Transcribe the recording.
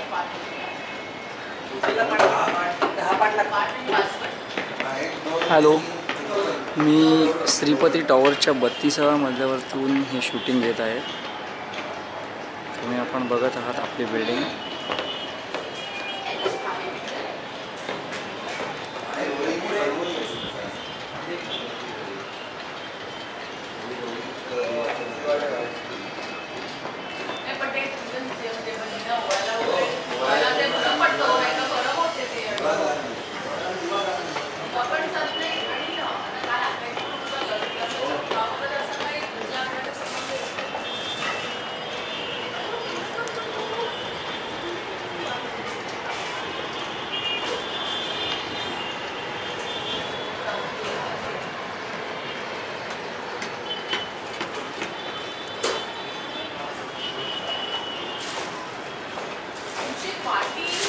Hello, मी श्रीपती टॉवरच्या 32व्या मजल्यावरतून हे shooting घेत आहे. तुम्ही आपण बघत आहात आपली बिल्डिंग. party